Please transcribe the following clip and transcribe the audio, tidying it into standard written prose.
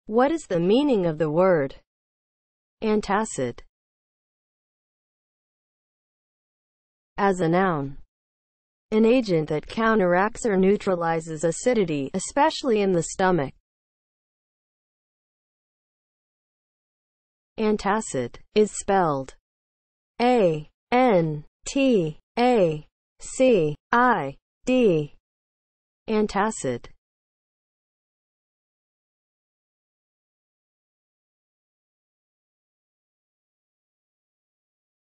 What is the meaning of the word antacid? As a noun, an agent that counteracts or neutralizes acidity, especially in the stomach. Antacid is spelled A-N-T-A-C-I-D. Antacid.